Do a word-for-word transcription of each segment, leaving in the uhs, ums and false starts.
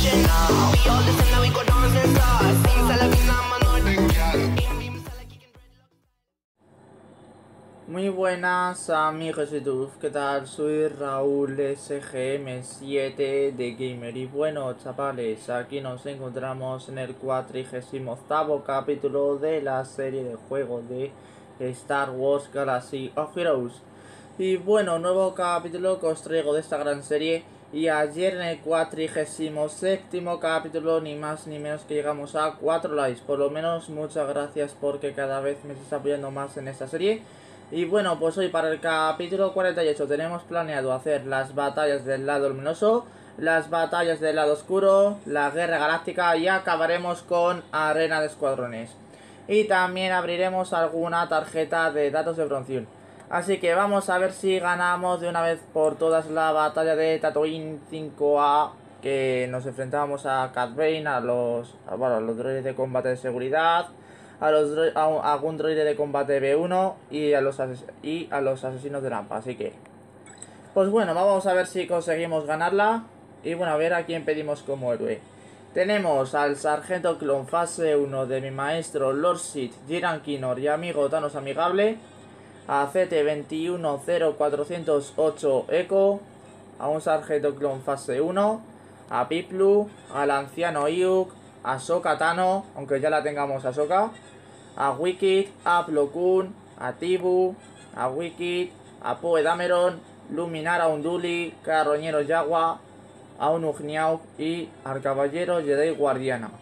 Muy buenas amigos de YouTube, ¿qué tal? Soy Raúl S G M siete de Gamer y bueno chavales, aquí nos encontramos en el cuatrigésimo octavo capítulo de la serie de juegos de Star Wars Galaxy of Heroes. Y bueno, nuevo capítulo que os traigo de esta gran serie. Y ayer en el cuatrigésimo séptimo capítulo, ni más ni menos que llegamos a cuatro likes. Por lo menos muchas gracias porque cada vez me estáis apoyando más en esta serie. Y bueno, pues hoy para el capítulo cuarenta y ocho tenemos planeado hacer las batallas del lado luminoso, las batallas del lado oscuro, la guerra galáctica y acabaremos con arena de escuadrones. Y también abriremos alguna tarjeta de datos de bronce. Así que vamos a ver si ganamos de una vez por todas la batalla de Tatooine cinco A, que nos enfrentábamos a Cad Bane, a los, a, bueno, a los droides de combate de seguridad, a los a, a algún droide de combate B uno y a los y a los asesinos de Lampa. Así que pues bueno, vamos a ver si conseguimos ganarla. Y bueno, a ver a quién pedimos como héroe. Tenemos al sargento clon fase uno de mi maestro Lord Sith, Jiran Kinnor y amigo Thanos amigable, a C T veintiuno cero cuatrocientos ocho Echo, a un sargento clon fase uno, a Piplu, al anciano Iuk, a Ahsoka Tano, aunque ya la tengamos a Ahsoka, a Wicked, a Plo Koon, a Tibu, a Wicked, a Poe Dameron, Luminara Unduli, Carroñero Yagua, a un Ugniauk y al caballero Jedi Guardiana.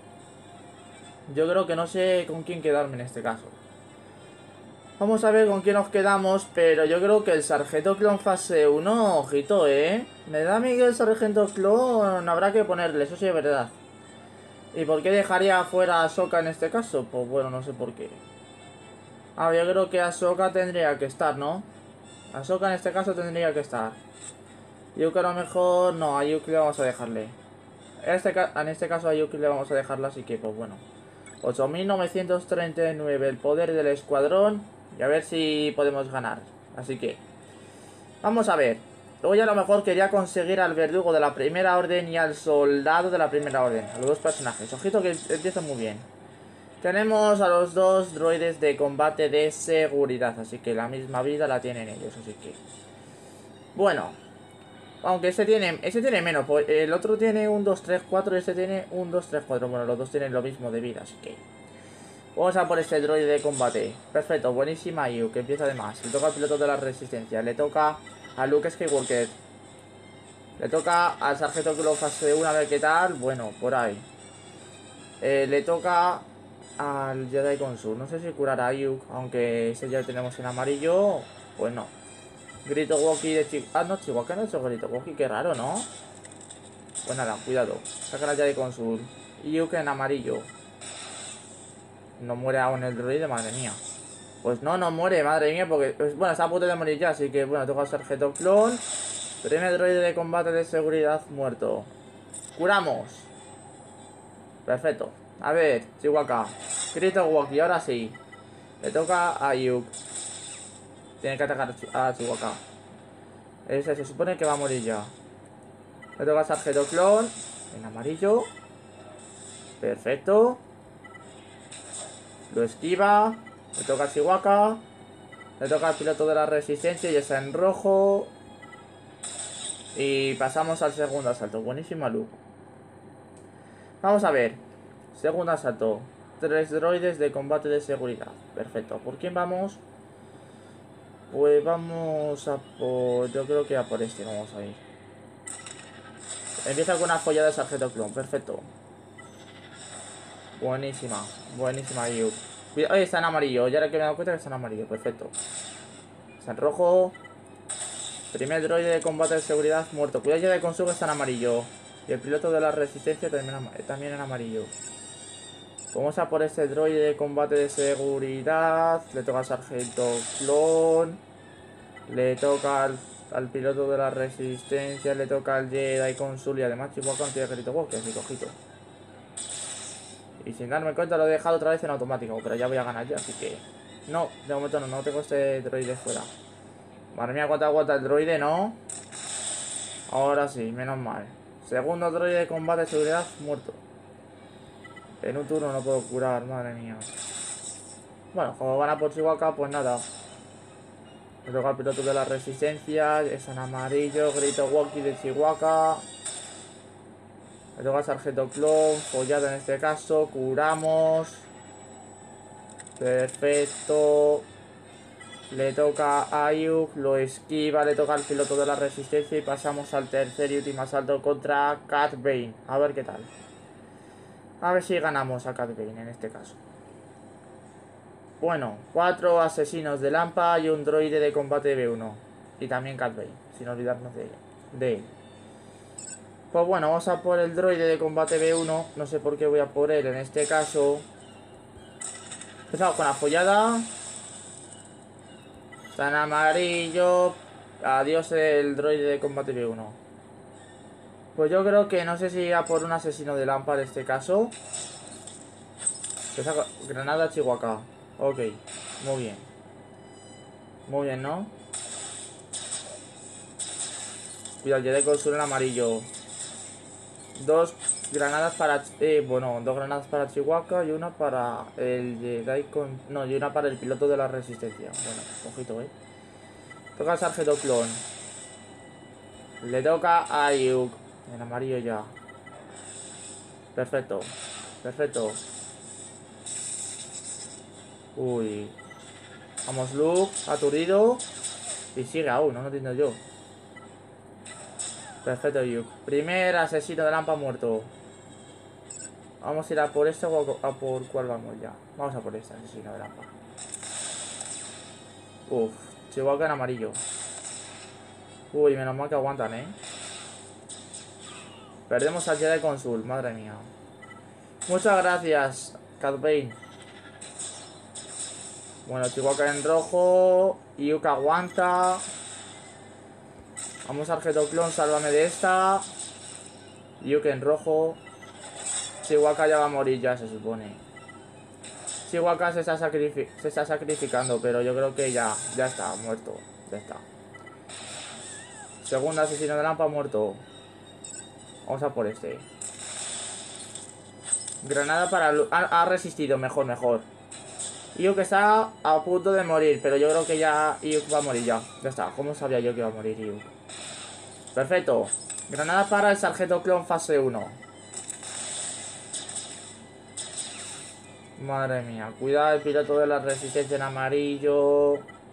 Yo creo que no sé con quién quedarme en este caso. Vamos a ver con quién nos quedamos, pero yo creo que el sargento clon fase uno, ojito, eh. Me da a mí que el sargento clon habrá que ponerle, eso sí es verdad. ¿Y por qué dejaría fuera a Ahsoka en este caso? Pues bueno, no sé por qué. Ah, yo creo que Ahsoka tendría que estar, ¿no? Ahsoka en este caso tendría que estar. Yo creo que a lo mejor... No, a Yuki le vamos a dejarle. En este, en este caso a Yuki le vamos a dejarla, así que pues bueno. ocho mil novecientos treinta y nueve, el poder del escuadrón. Y a ver si podemos ganar. Así que vamos a ver. Luego ya a lo mejor quería conseguir al verdugo de la primera orden y al soldado de la primera orden. A los dos personajes. Ojito que empieza muy bien. Tenemos a los dos droides de combate de seguridad. Así que la misma vida la tienen ellos. Así que bueno. Aunque ese tiene, ese tiene menos. Pues el otro tiene un dos, tres, cuatro y ese tiene un dos, tres, cuatro. Bueno, los dos tienen lo mismo de vida. Así que vamos a por este droide de combate. Perfecto, buenísima Yu, que empieza además. Le toca al piloto de la resistencia. Le toca a Luke Skywalker. Le toca al sargento clon fase uno, a ver qué tal. Bueno, por ahí. Eh, le toca al Jedi Consul. No sé si curará a Yu, aunque ese ya lo tenemos en amarillo. Pues no. Grito Walkie de Chihuahua. Ah, no, Chihuahua no ha hecho Grito Walkie, qué raro, ¿no? Pues nada, cuidado. Saca la Jedi Consul. Y Yu en amarillo. No muere aún el droide, madre mía. Pues no, no muere, madre mía, porque... Pues, bueno, está a punto de morir ya, así que bueno, toca al sargento clon. Primer droide de combate de seguridad muerto. Curamos. Perfecto. A ver, Chihuahua. Grito Walkie, ahora sí. Le toca a Yuk. Tiene que atacar a Chihuahua. Ese se supone que va a morir ya. Le toca al sargento clon. En amarillo. Perfecto. Lo esquiva. Le toca a Chihuahua. Le toca al piloto de la resistencia y está en rojo. Y pasamos al segundo asalto. Buenísima luz. Vamos a ver. Segundo asalto. Tres droides de combate de seguridad. Perfecto. ¿Por quién vamos? Pues vamos a por... Yo creo que a por este vamos a ir. Empieza con una follada de sargento clon. Perfecto. Buenísima. Buenísima Yu. Oye, está en amarillo. Ya ahora que me he dado cuenta que está en amarillo. Perfecto. Está en rojo. Primer droide de combate de seguridad muerto. Cuidado ya de consumo, está en amarillo. Y el piloto de la resistencia también, también en amarillo. Vamos a por este droide de combate de seguridad. Le toca al sargento clon. Le toca al, al piloto de la resistencia. Le toca al Jedi Consul. Y además Chihuahua no tiene grito walkie, así que ojito. Y sin darme cuenta lo he dejado otra vez en automático. Pero ya voy a ganar ya, así que... No, de momento no, no tengo este droide fuera. Madre mía, cuánta aguanta el droide, ¿no? Ahora sí, menos mal. Segundo droide de combate de seguridad muerto. En un turno no puedo curar, madre mía. Bueno, como van a por Chihuahua, pues nada. Me toca el piloto de la resistencia. Es en amarillo, grito walkie de Chihuahua. Me toca el sargento clon, follado en este caso. Curamos. Perfecto. Le toca a Ayuk, lo esquiva, le toca al piloto de la resistencia y pasamos al tercer y último asalto contra Cad Bane. A ver qué tal. A ver si ganamos a Cad Bane en este caso. Bueno, cuatro asesinos de Lampa y un droide de combate B uno. Y también Cad Bane, sin olvidarnos de, de él. Pues bueno, vamos a por el droide de combate B uno. No sé por qué voy a por él en este caso. Empezamos con la follada. Está en amarillo. Adiós el droide de combate B uno. Pues yo creo que no sé si irá por un asesino de Lampa en este caso. Granada Chihuahua. Ok, muy bien. Muy bien, ¿no? Cuidado, Jedi Consul en amarillo. Dos granadas para... Eh, bueno, dos granadas para Chihuahua y una para el Jedi con... No, y una para el piloto de la resistencia. Bueno, ojito, eh. Toca al sargento clon. Le toca a Ayuk. En amarillo ya. Perfecto. Perfecto. Uy. Vamos, Luke. Aturdido. Y sigue aún, no lo entiendo yo. Perfecto, Ayuk. Primer asesino de Lampa muerto. Vamos a ir a por este o a por cuál vamos ya. Vamos a por este asesino de Lampa. Uf. Chihuahua en amarillo. Uy, menos mal que aguantan, eh. Perdemos al Jedi Consul, madre mía. Muchas gracias, Cad Bane. Bueno, Chihuahua en rojo. Yuka aguanta. Vamos, sargento clon, sálvame de esta. Yuka en rojo. Chihuahua ya va a morir ya, se supone. Chihuahua se está, sacrific se está sacrificando, pero yo creo que ya, ya está, muerto. Ya está. Segundo asesino de Lampa muerto. Vamos a por este. Granada para... Ha, ha resistido, mejor, mejor. Iyuk está a punto de morir, pero yo creo que ya Iyuk va a morir ya. Ya está, ¿cómo sabía yo que iba a morir Iyuk? Perfecto. Granada para el sargento clon fase uno. Madre mía, cuidado el piloto de la resistencia en amarillo.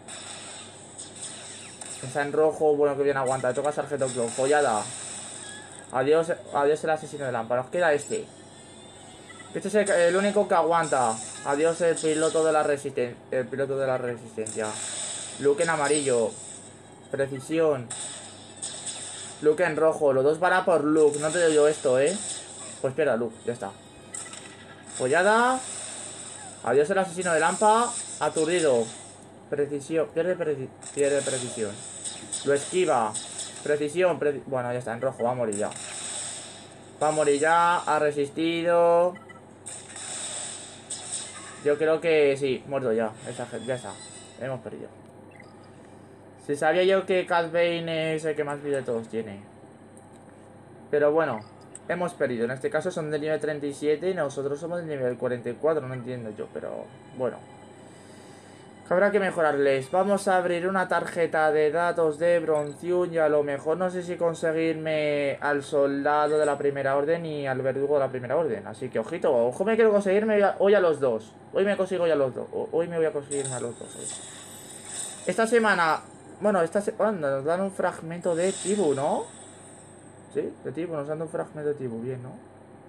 Está en rojo, bueno que bien aguanta. Le toca sargento clon, follada. Adiós, adiós el asesino de Lampa. Nos queda este. Este es el, el único que aguanta. Adiós el piloto de la resistencia. El piloto de la resistencia. Luke en amarillo. Precisión. Luke en rojo. Los dos van a por Luke. No te doy yo esto, eh. Pues espera, Luke. Ya está. Follada. Adiós el asesino de Lampa. Aturdido. Precisión. Pierde, preci pierde precisión. Lo esquiva. Precisión. Preci bueno, ya está. En rojo. Va a morir ya. Va a morir ya. Ha resistido. Yo creo que sí. Muerto ya. Esa, ya está. Hemos perdido. Si sabía yo que Cad Bane es el que más vida de todos tiene. Pero bueno. Hemos perdido. En este caso son del nivel treinta y siete y nosotros somos del nivel cuarenta y cuatro. No entiendo yo, pero bueno. Habrá que mejorarles. Vamos a abrir una tarjeta de datos de Bronciun y a lo mejor no sé si conseguirme al soldado de la primera orden y al verdugo de la primera orden. Así que ojito, ojo, me quiero conseguirme hoy a los dos. Hoy me consigo ya los dos. Hoy me voy a conseguirme a los dos. Hoy. Esta semana... Bueno, esta semana nos dan un fragmento de Tibu, ¿no? Sí, de Tibu, nos dan un fragmento de Tibu, bien, ¿no?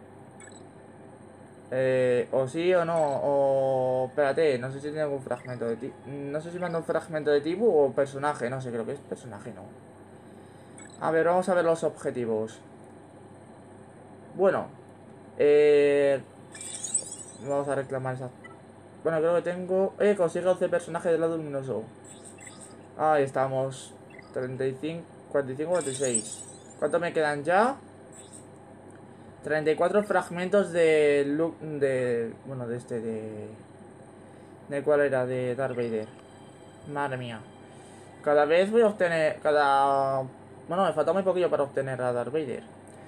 Eh, o sí o no, o... Espérate, no sé si tengo un fragmento de Tibu. No sé si mando un fragmento de Tibu o personaje, no sé, creo que es personaje, ¿no? A ver, vamos a ver los objetivos. Bueno, eh... vamos a reclamar esa... Bueno, creo que tengo... Eh, consigue once personajes del lado luminoso. Ahí estamos. treinta y cinco, cuarenta y cinco, cuarenta y seis. ¿Cuánto me quedan ya? treinta y cuatro fragmentos de look de... Bueno, de este, de... ¿De cuál era? De Darth Vader. Madre mía. Cada vez voy a obtener... Cada... Bueno, me falta muy poquillo para obtener a Darth Vader.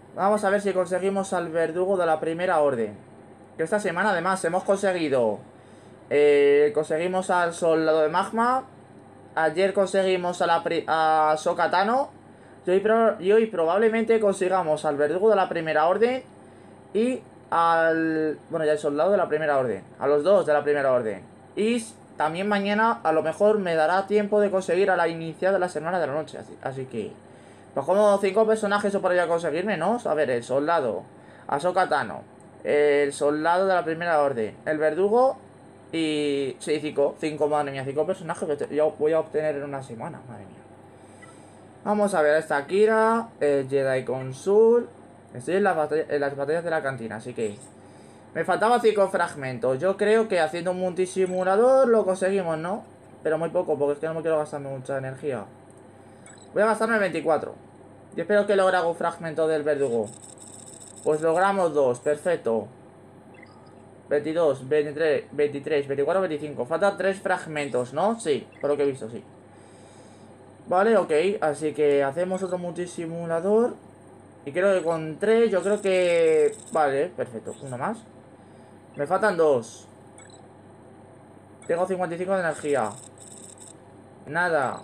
Vamos a ver si conseguimos al verdugo de la primera orden. Que esta semana además hemos conseguido... Eh, conseguimos al soldado de magma. Ayer conseguimos a la pri a Sokatano. Y hoy, pro y hoy probablemente consigamos al verdugo de la primera orden. Y al... Bueno, ya el soldado de la primera orden. A los dos de la primera orden. Y también mañana a lo mejor me dará tiempo de conseguir a la inicial de la semana de la noche. Así, así que... Pues como cinco personajes o para conseguirme, ¿no? A ver, el soldado, Ahsoka Tano, el soldado de la primera orden, el verdugo y... Sí, cinco, cinco, madre mía, cinco personajes que yo voy a obtener en una semana, madre mía. Vamos a ver a esta Kira, el Jedi Consul. Estoy en las, batalla, en las batallas de la cantina, así que... Me faltaban cinco fragmentos. Yo creo que haciendo un multisimulador lo conseguimos, ¿no? Pero muy poco, porque es que no me quiero gastarme mucha energía. Voy a gastarme veinticuatro. Y espero que logre algún fragmento del verdugo. Pues logramos dos, perfecto. veintidós, veintitrés, veintitrés, veinticuatro, veinticinco. Faltan tres fragmentos, ¿no? Sí, por lo que he visto, sí. Vale, ok, así que hacemos otro multisimulador. Y creo que con tres, yo creo que... Vale, perfecto, uno más. Me faltan dos. Tengo cincuenta y cinco de energía. Nada.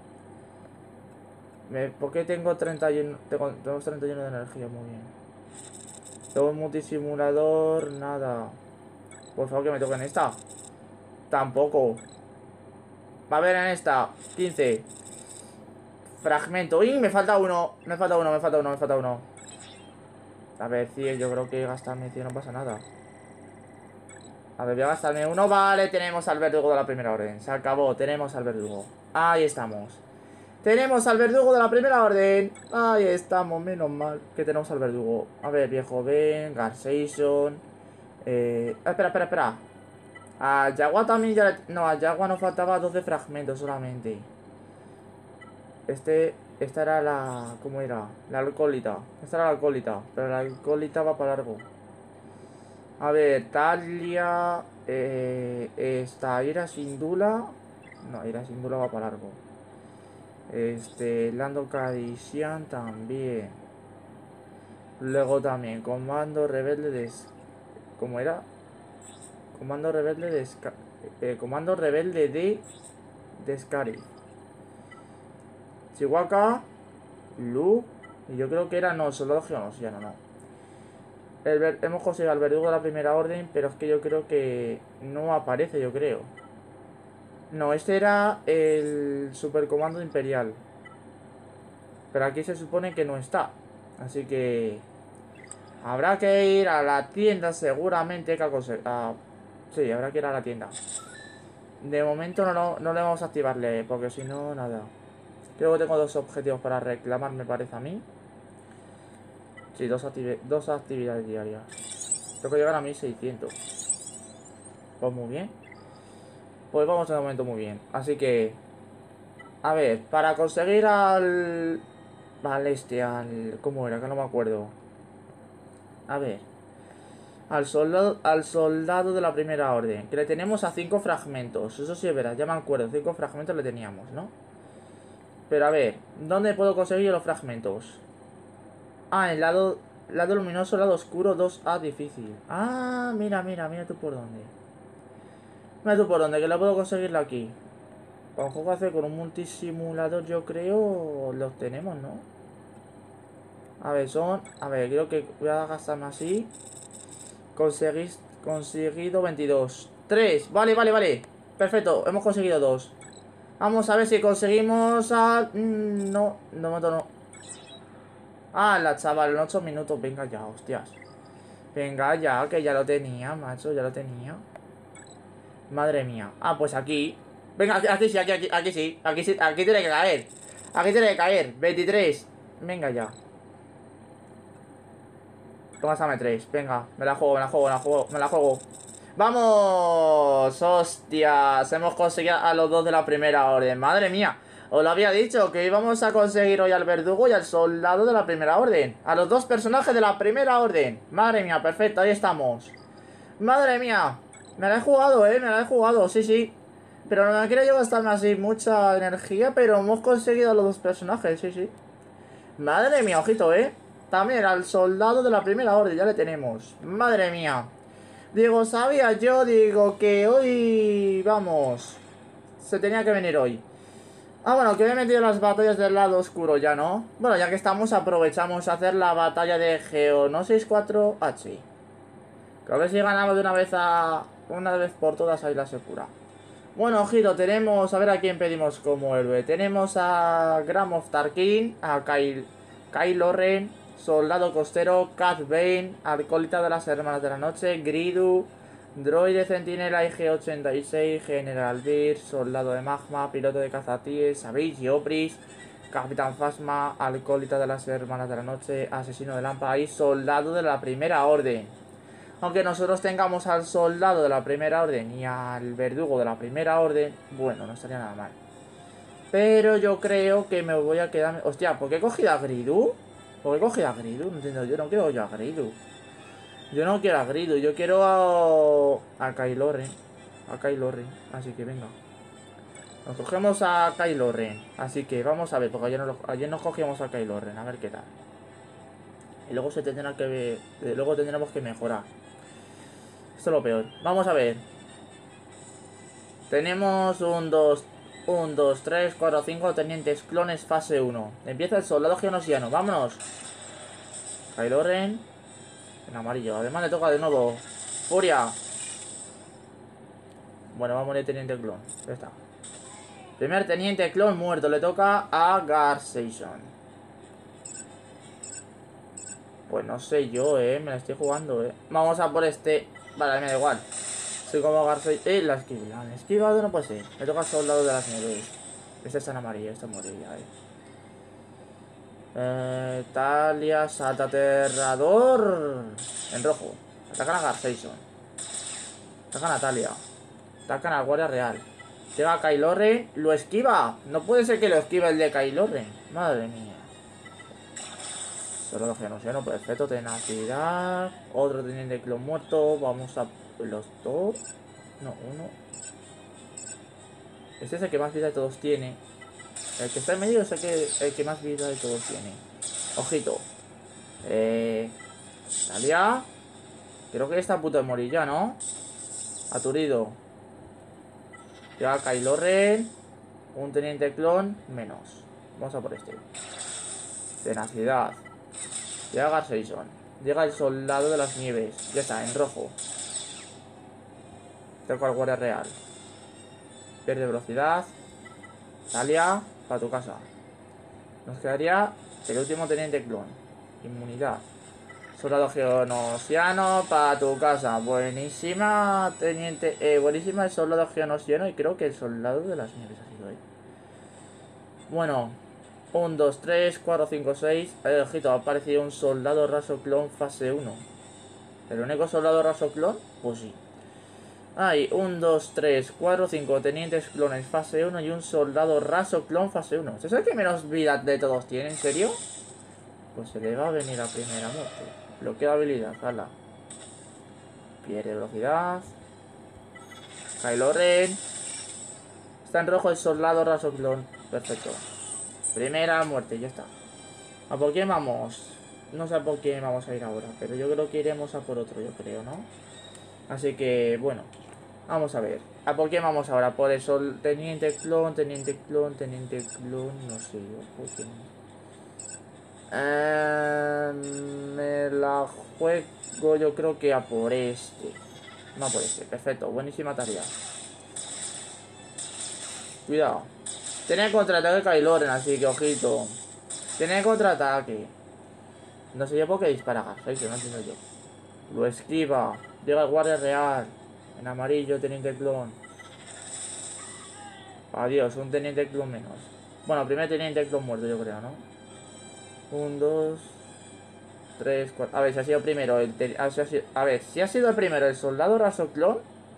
Me... ¿Por qué tengo treinta y uno? Tengo... tengo treinta y uno de energía, muy bien. Tengo un multisimulador, nada. Por favor, que me toquen esta. Tampoco. Va a ver en esta. quince. Fragmento. ¡Y! Me falta uno. Me falta uno, me falta uno, me falta uno. A ver, cien. Yo creo que gastarme cien no pasa nada. A ver, voy a gastarme uno. Vale, tenemos al verdugo de la primera orden. Se acabó. Tenemos al verdugo. Ahí estamos. Tenemos al verdugo de la primera orden. Ahí estamos. Menos mal que tenemos al verdugo. A ver, viejo Ben. Garsation. Eh... Espera, espera, espera. A Yagua también ya... Le... No, a Yagua nos faltaba doce fragmentos solamente. Este... Esta era la... ¿Cómo era? La alcohólita. Esta era la alcohólita. Pero la alcohólita va para largo. A ver, Talia... Eh... Esta... Ira Sindula... No, Ira Sindula va para largo. Este... Lando Calrissian también. Luego también... Comando Rebelde de... ¿Cómo era? Comando Rebelde de... Eh, Comando Rebelde de... De Scary. Chihuahua, Lu. Y yo creo que era, no, soldado geonosiano, no. El ver, hemos conseguido al verdugo de la primera orden, pero es que yo creo que no aparece, yo creo. No, este era el supercomando imperial. Pero aquí se supone que no está. Así que... Habrá que ir a la tienda seguramente que a conseguir... A... Sí, habrá que ir a la tienda. De momento no, no, no le vamos a activarle, porque si no, nada. Creo que tengo dos objetivos para reclamar, me parece a mí. Sí, dos, activi dos actividades diarias. Tengo que llegar a mil seiscientos. Pues muy bien. Pues vamos de momento muy bien. Así que... A ver, para conseguir al... Al este, al... ¿Cómo era? Que no me acuerdo. A ver. Al soldado, al soldado de la primera orden. Que le tenemos a cinco fragmentos. Eso sí es verdad, ya me acuerdo. Cinco fragmentos le teníamos, ¿no? Pero a ver, ¿dónde puedo conseguir los fragmentos? Ah, el lado, lado luminoso, lado oscuro, dos A difícil. Ah, mira, mira, mira tú por dónde. Mira tú por dónde, que lo puedo conseguirlo aquí. Con un juego hacer con un multisimulador, yo creo, los tenemos, ¿no? A ver, son... A ver, creo que voy a gastarme así. Conseguís, conseguido veintidós. tres, vale, vale, vale. Perfecto, hemos conseguido dos. Vamos a ver si conseguimos a... Mm, no, de momento no. Ah, la chaval, en ocho minutos. Venga ya, hostias. Venga ya, que ya lo tenía, macho, ya lo tenía. Madre mía. Ah, pues aquí. Venga, aquí, aquí sí, aquí, aquí, aquí sí. Aquí sí, aquí tiene que caer. Aquí tiene que caer. veintitrés. Venga ya. Tómame tres. Venga, me la juego, me la juego, me la juego, me la juego. ¡Vamos! ¡Hostias! Hemos conseguido a los dos de la primera orden. ¡Madre mía! Os lo había dicho, que íbamos a conseguir hoy al verdugo y al soldado de la primera orden. A los dos personajes de la primera orden. Madre mía, perfecto, ahí estamos. Madre mía. Me la he jugado, eh, me la he jugado, sí, sí. Pero no me quiero yo gastarme así mucha energía, pero hemos conseguido a los dos personajes, sí, sí. Madre mía, ojito, eh. También al soldado de la primera orden, ya le tenemos. Madre mía. Digo, sabía yo, digo, que hoy... Vamos. Se tenía que venir hoy. Ah, bueno, que me he metido en las batallas del lado oscuro ya, ¿no? Bueno, ya que estamos, aprovechamos a hacer la batalla de Geonosis cuatro H. Creo que si ganamos de una vez a... Una vez por todas, ahí la se cura. Bueno, ojito, tenemos... A ver a quién pedimos como héroe. Tenemos a Gram of Tarkin, a Kyle, Kylo Ren, Soldado Costero, Cat Bane, Alcohólita de las Hermanas de la Noche, Gridu, Droide Centinela I G ochenta y seis, General Beer, Soldado de Magma, Piloto de Cazatíes, Savage Opris, Capitán Phasma, Alcohólita de las Hermanas de la Noche, Asesino de Lampa y Soldado de la Primera Orden. Aunque nosotros tengamos al Soldado de la Primera Orden y al Verdugo de la Primera Orden, bueno, no estaría nada mal. Pero yo creo que me voy a quedar... Hostia, ¿por qué he cogido a Gridu? ¿Por qué he cogido a Gridu? No entiendo, yo no quiero yo a Gridu. Yo no quiero a Gridu, yo quiero a... A Kylo Ren. A Kylo Ren, así que venga. Nos cogemos a Kylo Ren. Así que vamos a ver, porque ayer nos, ayer nos cogíamos a Kylo Ren, a ver qué tal. Y luego se tendrá que ver... Luego tendremos que mejorar. Esto es lo peor. Vamos a ver. Tenemos un, dos, un, dos, tres, cuatro, cinco tenientes clones fase uno. Empieza el soldado genosiano. Vámonos. Kylo Ren. En amarillo. Además le toca de nuevo Furia. Bueno, vamos a morir teniente clon. Ya está. Primer teniente clon muerto. Le toca a Garsation. Pues no sé yo, eh. Me la estoy jugando, eh. Vamos a por este. Vale, me da igual. Soy como Garsation. Eh, la esquiva. La esquivado no puede ser. Me toca soldado de las nieves. Este está en amarillo. Este morilla, eh. Eh, Talia, salta aterrador. En rojo. Atacan a Garsation. Atacan a Talia. Atacan a Guardia Real. Llega a Kylo Ren. Lo esquiva. No puede ser que lo esquiva el de Kylo Ren. Madre mía. Solo genociano, perfecto. Tenacidad. Otro teniente clon muerto. Vamos a los dos. No, uno. Este es el que más vida de todos tiene. El que está en medio es el que, el que más vida de todos tiene. Ojito. Eh. Talia. Creo que está a punto de morir ya, ¿no? Aturido. Llega Kylo Ren. Un teniente clon menos. Vamos a por este. Tenacidad. Llega Garsation. Llega el soldado de las nieves. Ya está, en rojo. Toca al guardia real. Pierde velocidad. Talia, para tu casa. Nos quedaría el último teniente clon. Inmunidad. Soldado geonosiano para tu casa. Buenísima, teniente. Eh, buenísima el soldado geonosiano. Y creo que el soldado de las nieves ha sido ahí. Bueno. uno, dos, tres, cuatro, cinco, seis. Eh, ojito, ha aparecido un soldado raso clon fase uno. ¿El único soldado raso clon? Pues sí. Hay uno, dos, tres, cuatro, cinco tenientes clones fase uno y un soldado raso clon fase uno. ¿Es el que menos vida de todos tiene? ¿En serio? Pues se le va a venir a primera muerte. Bloqueo habilidad, ala. Pierde velocidad. Kylo Ren. Está en rojo el soldado raso clon. Perfecto. Primera muerte, ya está. ¿A por quién vamos? No sé a por quién vamos a ir ahora, pero yo creo que iremos a por otro, yo creo, ¿no? Así que, bueno, vamos a ver. ¿A por quién vamos ahora? Por eso, teniente clon, teniente clon, teniente clon, no sé yo, ¿por qué no? Eh, me la juego yo creo que a por este. No a por este, perfecto, buenísima tarea. Cuidado. Tiene contraataque Kylo Ren, así que ojito. Tiene contraataque. No sé yo por qué dispara Garsation, no entiendo yo. Lo esquiva. Llega el guardia real. En amarillo, teniente clon. Adiós, un teniente clon menos. Bueno, primer teniente clon muerto, yo creo, ¿no? Un, dos, tres, cuatro. A ver, si ha sido primero el. A ver, si ha sido el primero el soldado raso clon.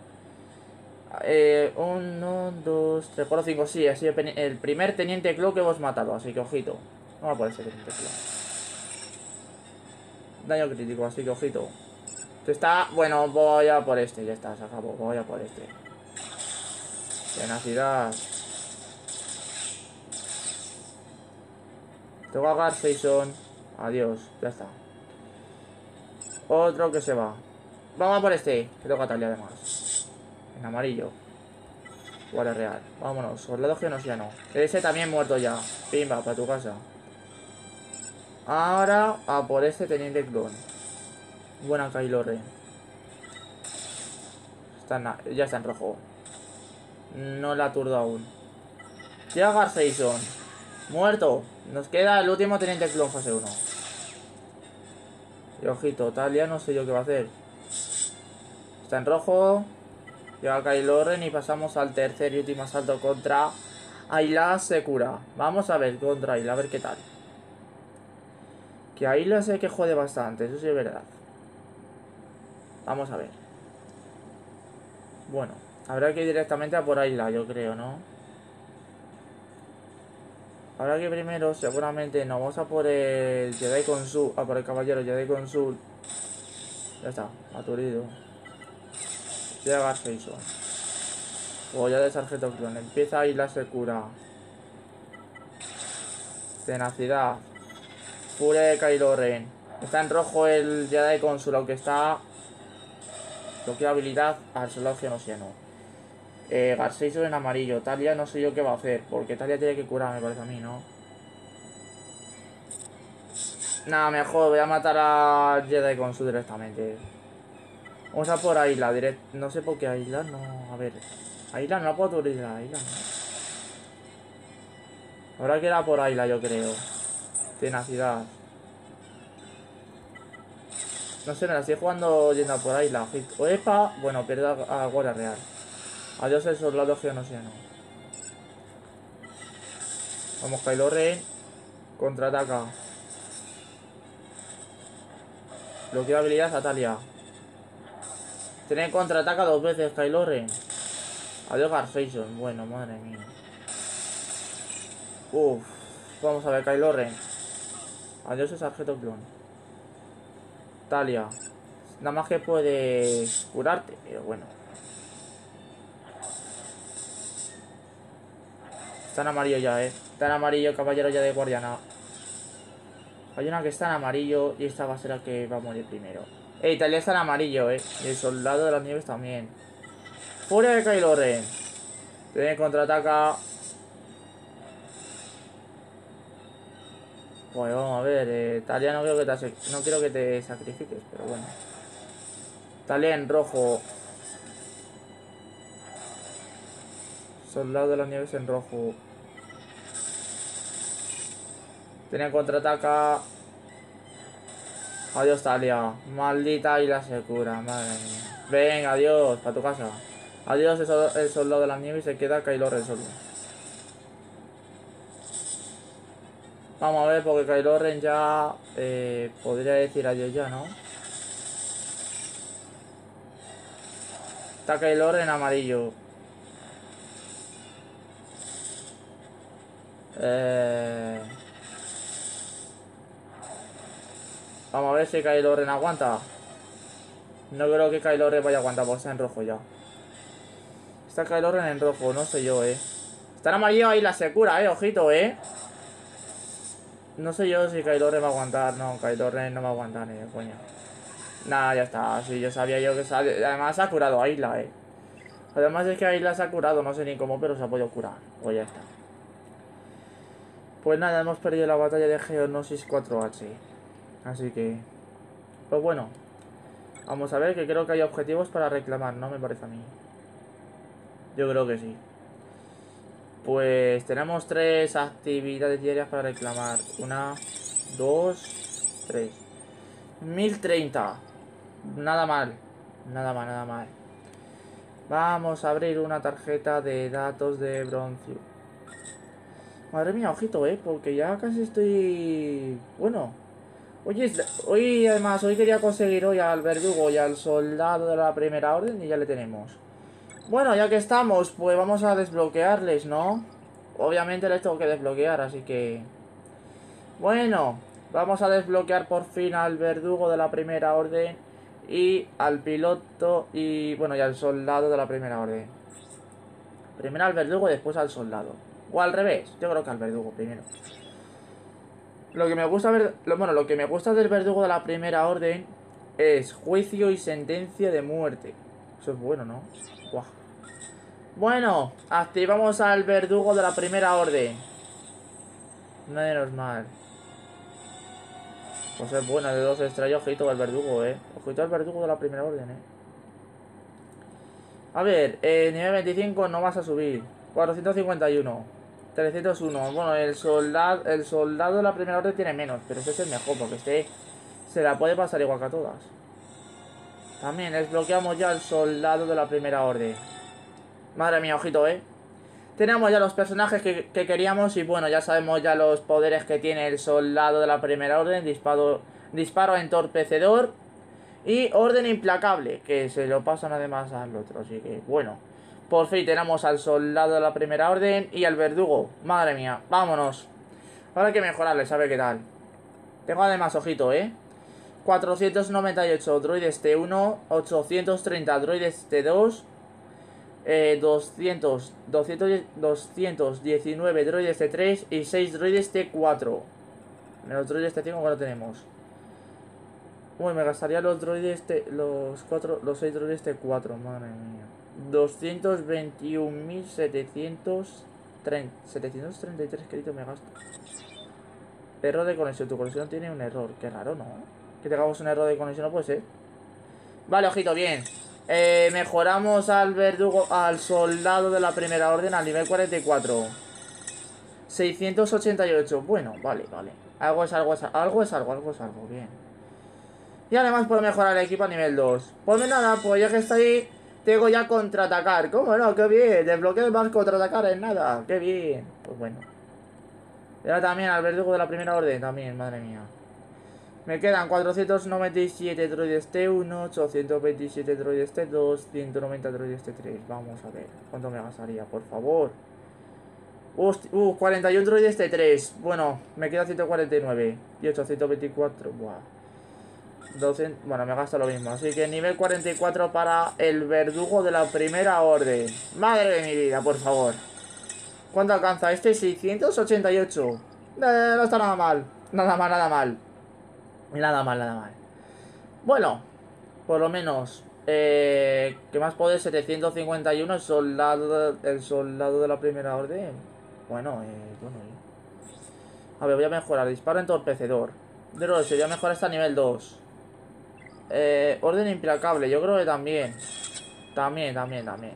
Eh, uno, dos, tres, cuatro, cinco. Sí, ha sido el primer teniente clon que hemos matado. Así que ojito. No va a poder ser teniente clon. Daño crítico, así que ojito. Está. Bueno, voy a por este. Ya está, se acabó. Voy a por este. Tenacidad. Tengo a Garsation. Adiós, ya está. Otro que se va. Vamos a por este, que toca Talia además. En amarillo. Guardia real. Vámonos, soldado genosiano. Ese también muerto ya. Pimba, para tu casa. Ahora a por este teniente clon. Buena Kylo Ren. Está en, ya está en rojo. No la aturdo aún. Llega Garceison. Muerto. Nos queda el último teniente clon fase uno. Y ojito, Talia no sé yo qué va a hacer. Está en rojo. Llega Kylo Ren y pasamos al tercer y último asalto contra Ayla Secura. Vamos a ver contra Ayla, a ver qué tal. Que Ayla sé que jode bastante, eso sí es verdad. Vamos a ver. Bueno, habrá que ir directamente a por Ayla, yo creo, ¿no? Habrá que primero, seguramente, nos vamos a por el Jedi Consul, a por el caballero Jedi Consul. Ya está, aturdido. Llega Garceison. O ya de Sargento Clon. Empieza ahí la Secura. Tenacidad. Furia de Kylo Ren. Está en rojo el Jedi Consul, aunque está... Bloquea habilidad al soldado genosiano. Eh, Garceison en amarillo. Talia no sé yo qué va a hacer, porque Talia tiene que curar, me parece a mí, ¿no? Nada, mejor voy a matar a Jedi Consul directamente. Vamos a por Ayla, direct... No sé por qué Ayla, no... A ver... Ayla no la puedo aturdir a Ayla, ¿no? Habrá que ir a por Ayla, yo creo. Tenacidad. No sé, me la estoy jugando yendo a por Ayla. Oepa, bueno, pierdo a, a Guardia Real. Adiós el soldado genosiano. Vamos, Kylo Ren. Contraataca. Bloquea habilidad a Talia. Tiene contraataca dos veces Kylo Ren. Adiós Garceison. Bueno, madre mía. Uff. Vamos a ver, Kylo Ren. Adiós el sargento clon. Talia. Nada más que puedes curarte, pero bueno. Está en amarillo ya, eh. Está en amarillo, caballero ya de guardiana. Hay una que está en amarillo y esta va a ser la que va a morir primero. Ey, Talia está en amarillo, eh. Y el soldado de las nieves también. Furia de Kylo Ren. Tiene contraataca. Pues vamos a ver, eh, Talia no quiero que te no quiero que te sacrifiques, pero bueno. Talia en rojo. Soldado de las nieves en rojo. Tiene contraataca. Adiós Talia. Maldita y la Secura, madre mía. Venga, adiós, para tu casa. Adiós el, el soldado de las nieves y se queda Kylo Ren solo. Vamos a ver, porque Kylo Ren ya eh, podría decir adiós ya, ¿no? Está Kylo Ren amarillo. Eh... Vamos a ver si Kylo Ren aguanta. No creo que Kylo Ren vaya a aguantar, porque está en rojo ya. Está Kylo Ren en rojo, no sé yo, eh. Está en amarillo ahí la Secura, eh, ojito, eh. No sé yo si Kylo Ren va a aguantar. No, Kylo Ren no va a aguantar ni de coña. Nah, ya está, sí, yo sabía yo que sale. Además se ha curado Ayla, eh. Además es que Ayla se ha curado, no sé ni cómo, pero se ha podido curar. Pues ya está. Pues nada, hemos perdido la batalla de Geonosis cuatro H. Así que... Pues bueno. Vamos a ver, que creo que hay objetivos para reclamar, ¿no? Me parece a mí. Yo creo que sí. Pues tenemos tres actividades diarias para reclamar. Una, dos, tres. mil treinta. Nada mal. Nada mal, nada mal. Vamos a abrir una tarjeta de datos de Broncio. Madre mía, ojito, eh. Porque ya casi estoy... Bueno. Oye, hoy además, hoy quería conseguir hoy al verdugo y al soldado de la primera orden y ya le tenemos. Bueno, ya que estamos, pues vamos a desbloquearles, ¿no? Obviamente les tengo que desbloquear, así que... Bueno, vamos a desbloquear por fin al verdugo de la primera orden y al piloto y... Bueno, y al soldado de la primera orden. Primero al verdugo y después al soldado. O al revés, yo creo que al verdugo primero. Lo que me gusta ver... Lo, bueno, lo que me gusta del verdugo de la primera orden es juicio y sentencia de muerte. Eso es bueno, ¿no? Buah. Bueno, activamos al verdugo de la primera orden. Menos mal. Pues es buena, de dos estrellas, ojito al verdugo, eh. Ojito al verdugo de la primera orden, eh. A ver, eh, nivel veinticinco no vas a subir. cuatrocientos cincuenta y uno. trescientos uno. Bueno, el soldado, el soldado de la primera orden tiene menos, pero ese es el mejor, porque este se la puede pasar igual que a todas. También desbloqueamos ya el soldado de la primera orden. Madre mía, ojito, eh. Tenemos ya los personajes que, que queríamos y bueno, ya sabemos ya los poderes que tiene el soldado de la primera orden. Disparo, disparo entorpecedor y orden implacable, que se lo pasan además al otro. Así que bueno, por fin tenemos al soldado de la primera orden y al verdugo. Madre mía, vámonos. Ahora hay que mejorarle, sabe qué tal. Tengo además, ojito, eh. cuatrocientos noventa y ocho droides T uno, ochocientos treinta droides T dos, eh, doscientos, doscientos, doscientos diecinueve droides T tres y seis droides T cuatro. Menos droides T cinco que no tenemos. Uy, me gastaría los droides T, los cuatro, los seis droides T cuatro, madre mía. doscientos veintiún mil setecientos treinta y tres créditos me gasto. Error de conexión, tu conexión tiene un error. Qué raro, ¿no? Que tengamos un error de conexión, no puede ser. Vale, ojito, bien. Eh, mejoramos al verdugo, al soldado de la primera orden al nivel cuarenta y cuatro. seiscientos ochenta y ocho. Bueno, vale, vale. Algo es algo, es algo, es algo, algo es algo, bien. Y además puedo mejorar el equipo a nivel dos. Pues nada, pues ya que está ahí, tengo ya contraatacar. ¿Cómo no? ¡Qué bien! Desbloqueo más contraatacar en nada. ¡Qué bien! Pues bueno. Y ahora también al verdugo de la primera orden, también, madre mía. Me quedan cuatrocientos noventa y siete droides T uno, ochocientos veintisiete droides T dos, ciento noventa droides T tres. Vamos a ver, ¿cuánto me gastaría? Por favor. Hostia, uh, cuarenta y uno droides T tres. Bueno, me queda ciento cuarenta y nueve. Y ochocientos veinticuatro. Buah. doscientos, bueno, me gasta lo mismo. Así que nivel cuarenta y cuatro para el verdugo de la primera orden. Madre de mi vida, por favor. ¿Cuánto alcanza? Este seiscientos ochenta y ocho. Eh, no está nada mal. Nada mal, nada mal. Nada mal, nada mal. Bueno, por lo menos. Eh, ¿Qué más poder? setecientos cincuenta y uno. El soldado, el soldado de la primera orden. Bueno, eh, bueno. Eh. A ver, voy a mejorar. Disparo entorpecedor. De nuevo, voy a mejorar hasta nivel dos. Eh, orden implacable, yo creo que también. También, también, también.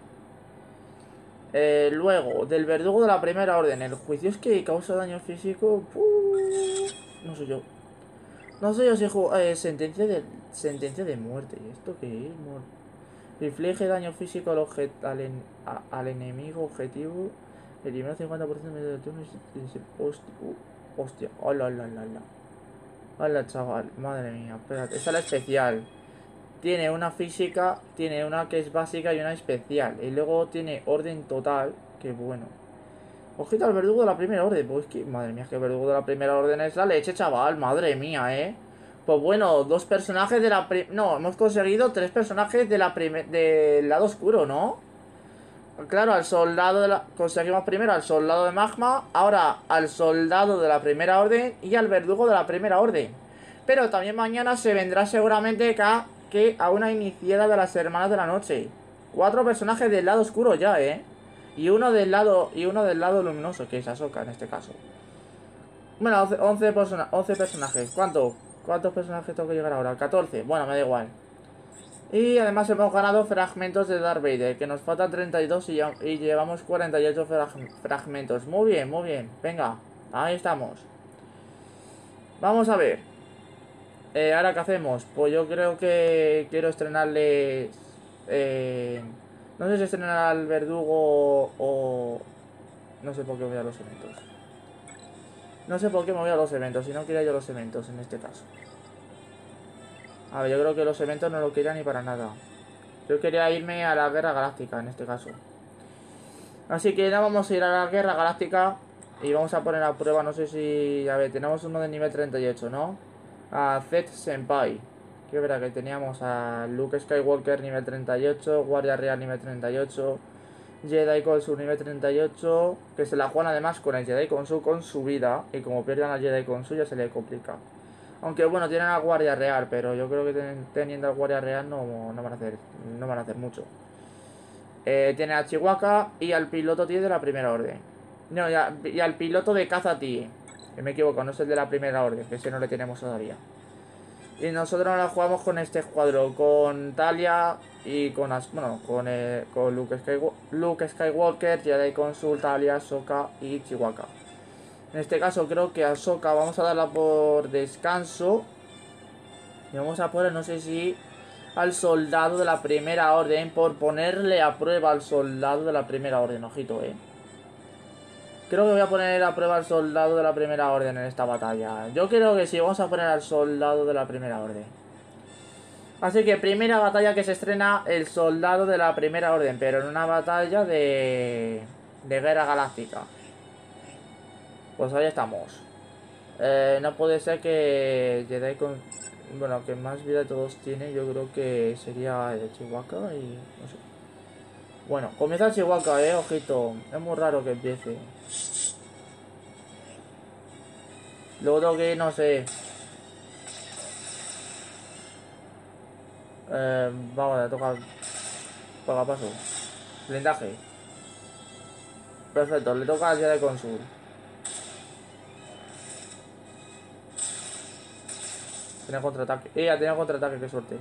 Eh, luego, del verdugo de la primera orden. El juicio es que causa daño físico. Uf, no sé yo. No sé yo si eh, sentencia de sentencia de muerte. ¿Y esto qué es? Inflige daño físico al, al, en a al enemigo objetivo. Elimina cincuenta por ciento de turno y... Hostia, uh, hostia. Hola, hola, hola, hola. Hola, chaval. Madre mía, espérate. Esta es la especial. Tiene una física, tiene una que es básica y una especial. Y luego tiene orden total. Que bueno. Ojito al verdugo de la primera orden. Pues que, madre mía, que el verdugo de la primera orden es la leche, chaval. Madre mía, eh. Pues bueno, dos personajes de la... No, hemos conseguido tres personajes de la primer... del lado oscuro, ¿no? Claro, al soldado de la... Conseguimos primero al soldado de magma. Ahora al soldado de la primera orden. Y al verdugo de la primera orden. Pero también mañana se vendrá seguramente acá que a una iniciada de las hermanas de la noche. Cuatro personajes del lado oscuro ya, ¿eh? Y uno del lado y uno del lado luminoso, que es Ahsoka en este caso. Bueno, once, once, persona, once personajes. ¿Cuánto? ¿Cuántos personajes tengo que llegar ahora? catorce. Bueno, me da igual. Y además hemos ganado fragmentos de Darth Vader, que nos faltan treinta y dos y, ya, y llevamos cuarenta y ocho frag, fragmentos. Muy bien, muy bien. Venga, ahí estamos. Vamos a ver. Eh, ¿Ahora qué hacemos? Pues yo creo que quiero estrenarles... Eh, no sé si estrenar al verdugo o... No sé por qué voy a los eventos. No sé por qué me voy a los eventos, si no quería yo los eventos en este caso. A ver, yo creo que los eventos no lo quería ni para nada. Yo quería irme a la Guerra Galáctica en este caso. Así que ya vamos a ir a la Guerra Galáctica y vamos a poner a prueba, no sé si... A ver, tenemos uno de nivel treinta y ocho, ¿no? A Zed Senpai. Que verá que teníamos a Luke Skywalker nivel treinta y ocho, Guardia Real nivel treinta y ocho, Jedi Consul nivel treinta y ocho, que se la juegan además con el Jedi Consul con su vida, y como pierdan al Jedi Consul ya se le complica. Aunque bueno, tienen a Guardia Real, pero yo creo que ten, teniendo a Guardia Real no, no van a hacer no van a hacer mucho. Eh, tiene a Chihuahua y al piloto T I E de la primera orden. No, ya, y al piloto de caza T I E. Que me equivoco, no es el de la primera orden, que ese no le tenemos todavía. Y nosotros la jugamos con este escuadrón, con Talia y con, As bueno, con, eh, con Luke, Skywa Luke Skywalker, Jedi Consul, Talia, Ahsoka y Chihuahua. En este caso creo que a Ahsoka vamos a darla por descanso. Y vamos a poner, no sé si al soldado de la primera orden, por ponerle a prueba al soldado de la primera orden, ojito, eh. Creo que voy a poner a prueba al soldado de la primera orden en esta batalla. Yo creo que sí, vamos a poner al soldado de la primera orden. Así que primera batalla que se estrena el soldado de la primera orden, pero en una batalla de, de guerra galáctica. Pues ahí estamos. Eh, no puede ser que Jedi con... Bueno, que más vida de todos tiene, yo creo que sería el de Chihuahua y... no sé. Bueno, comienza Chihuahua, eh, ojito. Es muy raro que empiece. Luego tengo que ir, no sé. Eh, vamos a tocar. Paga paso. Blindaje. Perfecto, le toca al Jedi Consul. Tiene contraataque. Eh, ya tenía contraataque, qué suerte.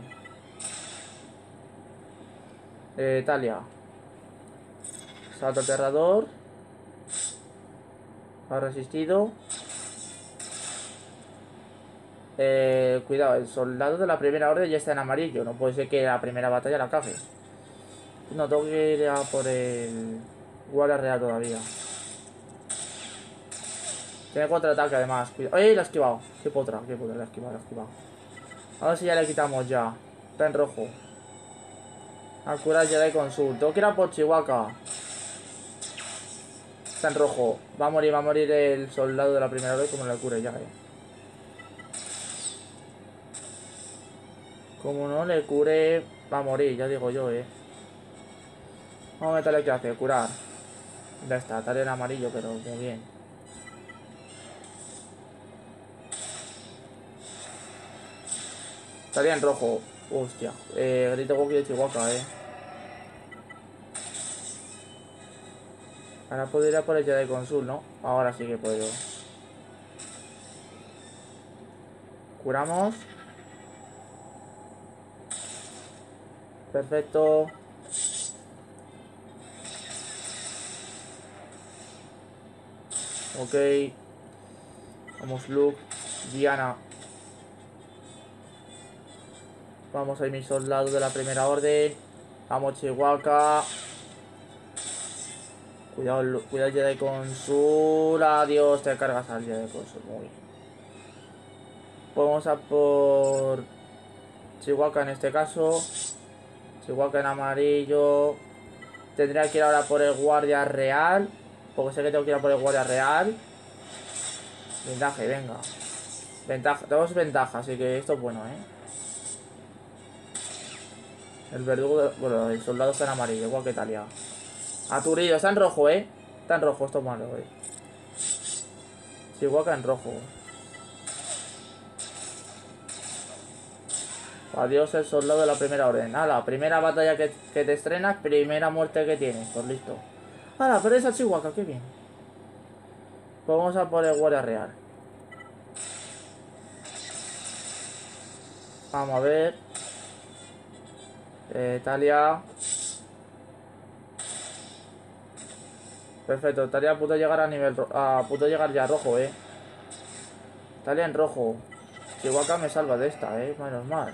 Eh, Talia. Salto aterrador. Ha resistido. Eh, cuidado, el soldado de la primera orden ya está en amarillo. No puede ser que la primera batalla la cague. No, tengo que ir a por el Guardia Real todavía. Tiene contraataque además. Cuidado. ¡Eh! La ha esquivado. Qué potra, qué potra. La ha esquivado, la ha esquivado. A ver si ya le quitamos ya. Está en rojo. A curar Jedi Consul. Tengo que ir a por Chihuahua. Está en rojo. Va a morir, va a morir el soldado de la primera vez. Como le cure ya, eh. Como no le cure, va a morir, ya digo yo, eh. Vamos a meterle que hace, curar. Ya está, tal en amarillo, pero muy bien. Estaría en rojo. Hostia. Eh, grito Goki de Chihuahua, eh. Ahora puedo ir a por el Jedi Consul, ¿no? Ahora sí que puedo. Curamos. Perfecto. Ok. Vamos, Luke. Diana. Vamos a ir mis soldados de la primera orden. Vamos, Chihuahua. Cuidado, cuidado Jedi Consul. Adiós, te cargas al Jedi Consul. Muy bien. Pues vamos a por Chihuahua en este caso. Chihuahua en amarillo. Tendría que ir ahora por el Guardia Real. Porque sé que tengo que ir a por el Guardia Real. Ventaja, venga. Ventaja, tenemos ventaja, así que esto es bueno, eh. El verdugo, de, bueno, el soldado está en amarillo, igual que Talia. Aturdido, está en rojo, eh. Está en rojo, esto es malo, eh. Chihuahua en rojo. Adiós el soldado de la primera orden. Ah, la primera batalla que, que te estrenas, primera muerte que tienes. Pues listo. Ah, pero esa Chihuahua, qué bien. Pues vamos a por el Guardia Real. Vamos a ver. Eh, Talia. Perfecto, Talia pudo llegar a nivel a pudo llegar ya a rojo, eh. Talia en rojo. Chihuahua me salva de esta, eh. Menos mal.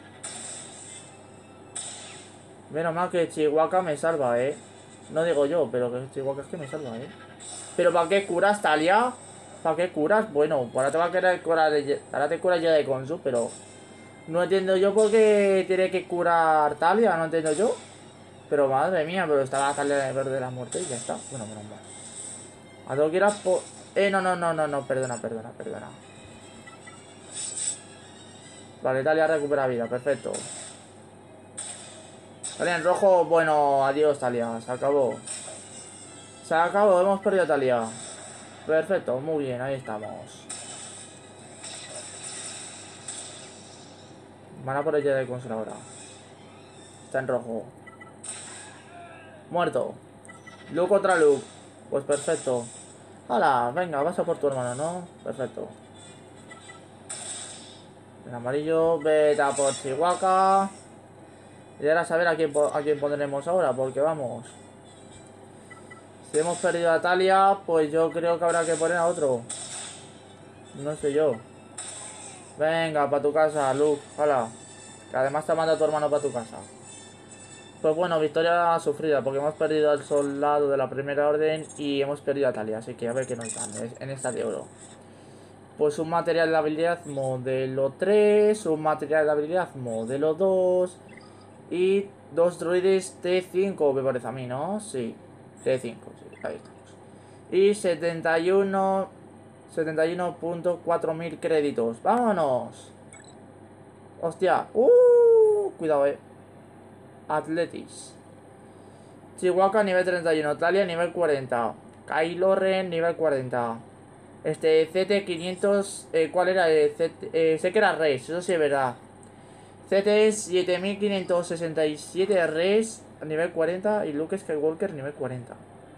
Menos mal que Chihuahua me salva, eh. No digo yo, pero que Chihuahua es que me salva, eh. Pero ¿para qué curas, Talia? ¿Para qué curas? Bueno, ahora te va a querer curar de... Ahora te curas ya de Consu, pero... No entiendo yo por qué tiene que curar Talia, no entiendo yo. Pero madre mía, pero estaba Talia en verde de la muerte y ya está. Bueno, menos mal. A tengo que ir a por... Eh, no, no, no, no, no, perdona, perdona, perdona. Vale, Talia recupera vida, perfecto. Talia en rojo, bueno, adiós Talia, se acabó. Se acabó, hemos perdido a Talia. Perfecto, muy bien, ahí estamos. Van a por el Jedi Council ahora. Está en rojo. Muerto. Luke contra Luke. Pues perfecto. Hala, venga, vas a por tu hermano, ¿no? Perfecto. En amarillo, vete a por Chihuahua. Y ahora a saber a quién, a quién pondremos ahora, porque vamos. Si hemos perdido a Talia, pues yo creo que habrá que poner a otro. No sé yo. Venga, para tu casa, Luke. Hala. Que además te manda a tu hermano para tu casa. Pues bueno, victoria sufrida, porque hemos perdido al soldado de la primera orden y hemos perdido a Talia. Así que a ver qué nos dan en esta de oro. Pues un material de habilidad modelo tres, un material de habilidad modelo dos y dos droides T cinco, me parece a mí, ¿no? Sí, T cinco, sí, ahí estamos. Y setenta y uno punto cuatro mil créditos. ¡Vámonos! ¡Hostia! ¡Uh! Cuidado, eh. Atletis. Chihuahua nivel treinta y uno, Talia nivel cuarenta, Kylo Ren nivel cuarenta. Este, C T quinientos, eh, ¿cuál era? Eh, C T, eh, sé que era Res, eso sí es verdad. C T siete mil quinientos sesenta y siete Res a nivel cuarenta y Luke Skywalker nivel cuarenta.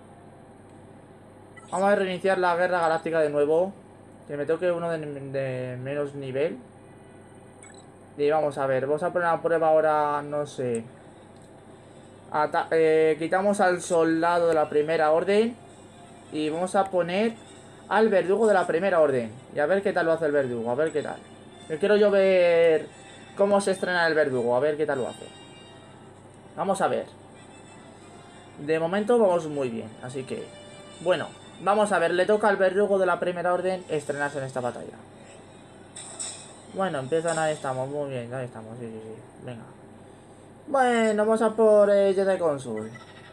Vamos a reiniciar la guerra galáctica de nuevo. Que me toque uno de, de menos nivel. Y vamos a ver, vamos a poner a prueba ahora, no sé. Ata eh, quitamos al soldado de la primera orden. Y vamos a poner al verdugo de la primera orden. Y a ver qué tal lo hace el verdugo, a ver qué tal. Yo quiero yo ver cómo se estrena el verdugo, a ver qué tal lo hace. Vamos a ver. De momento vamos muy bien, así que... Bueno, vamos a ver, le toca al verdugo de la primera orden estrenarse en esta batalla. Bueno, empiezan, ahí estamos, muy bien, ahí estamos, sí, sí, sí, venga. Bueno, vamos a por eh, Jedi Consul.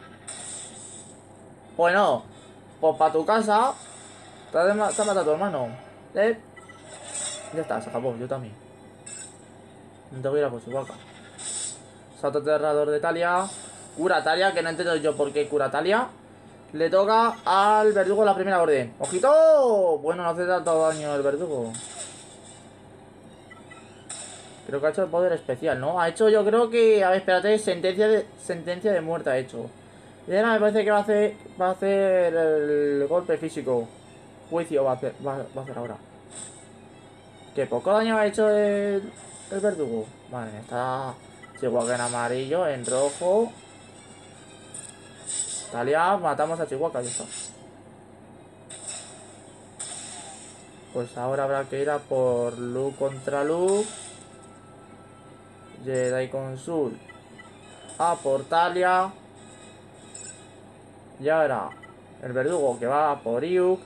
Bueno, pues para tu casa. Te ha matado a tu hermano. Eh, ya está, se acabó, yo también. No te voy a ir a por su vaca. Salto aterrador de Talia. Cura Talia, que no entiendo yo por qué cura Talia. Le toca al verdugo de la primera orden. ¡Ojito! Bueno, no hace tanto daño el verdugo. Creo que ha hecho el poder especial, ¿no? Ha hecho, yo creo que... A ver, espérate, sentencia de, sentencia de muerte ha hecho. Y ahora me parece que va a hacer, va a hacer el golpe físico. Juicio va a hacer, va, va a hacer ahora. ¿Qué poco daño ha hecho el, el verdugo? Vale, está Chihuahua en amarillo, en rojo. Talia, matamos a Chihuahua, ya está. Pues ahora habrá que ir a por Luke contra Luke. Jedi Consul. A por Talia. Y ahora el verdugo que va a por Iuk.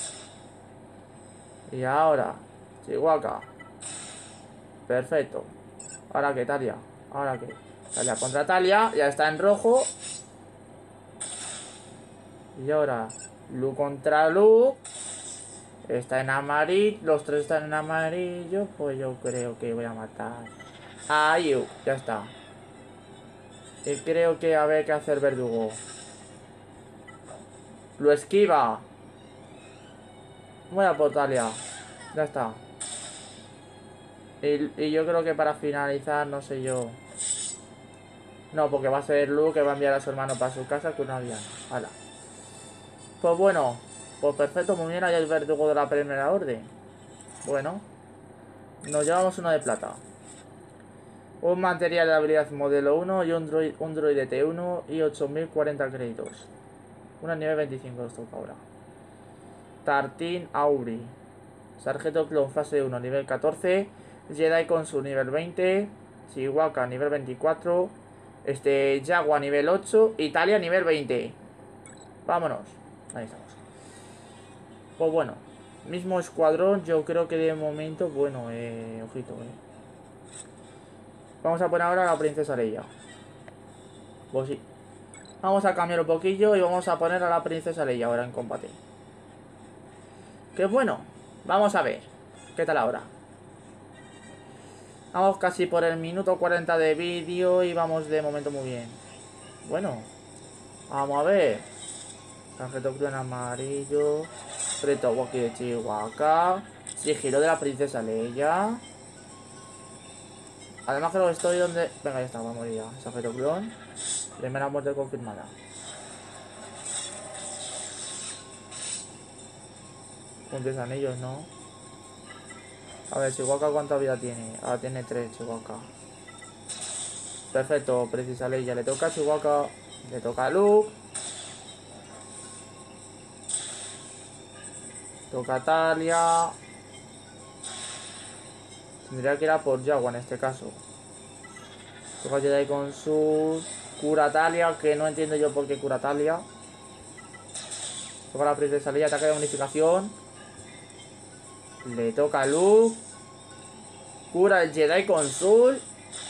Y ahora Chihuahua. Perfecto. Ahora que Talia. Ahora que Talia contra Talia. Ya está en rojo. Y ahora Luke contra Luke. Está en amarillo. Los tres están en amarillo. Pues yo creo que voy a matar a Iuk. Ya está. Y creo que a ver qué hacer verdugo. Lo esquiva. Voy a por Talia. Ya está. Y, y yo creo que para finalizar, no sé yo. No, porque va a ser Luke que va a enviar a su hermano para su casa con un avión. Hala. Pues bueno. Pues perfecto, muy bien. Ahí el verdugo de la primera orden. Bueno. Nos llevamos uno de plata. Un material de habilidad modelo uno y un droid, un droid T uno y ocho mil cuarenta créditos. Una nivel veinticinco esto ahora. Tartin Auri. Sargento Clon fase uno nivel catorce. Jedi Consul nivel veinte. Chihuahua nivel veinticuatro. Este Jaguar nivel ocho. Italia nivel veinte. Vámonos. Ahí estamos. Pues bueno. Mismo escuadrón. Yo creo que de momento. Bueno, eh. Ojito, eh. Vamos a poner ahora a la princesa Leia. Pues sí. Vamos a cambiar un poquillo y vamos a poner a la princesa Leia ahora en combate. Que bueno. Vamos a ver. ¿Qué tal ahora? Vamos casi por el minuto cuarenta de vídeo y vamos de momento muy bien. Bueno. Vamos a ver. Sargento Cruz en amarillo. Preto Wookiee de Chihuahua. Sigilo de la princesa Leia. Además creo que estoy donde... Venga, ya está, va a morir ya. Sargento Clon. Primera muerte confirmada. Con tres anillos, ¿no? A ver, Chihuahua, ¿cuánta vida tiene? Ahora tiene tres, Chihuahua. Perfecto, precisa Leia. Le toca a Chihuahua. Le toca a Luke. Toca a Talia. Tendría que ir a por Jaguar en este caso. Toca a Jedi con su... Cura Talia, que no entiendo yo por qué cura Talia. Toca a la princesa Leia, ataque de unificación. Le toca a Luke. Cura el Jedi Consul.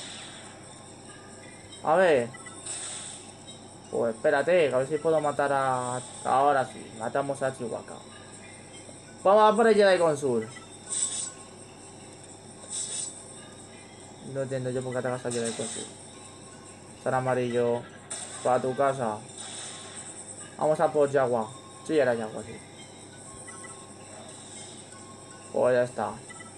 A ver. Pues espérate, a ver si puedo matar a... Ahora sí, matamos a Chihuahua. Vamos a por el Jedi Consul. No entiendo yo por qué atacas al Jedi Consul. Estar amarillo. Para tu casa. Vamos a por Jaguar. Sí, era Jaguar, sí. Pues ya está.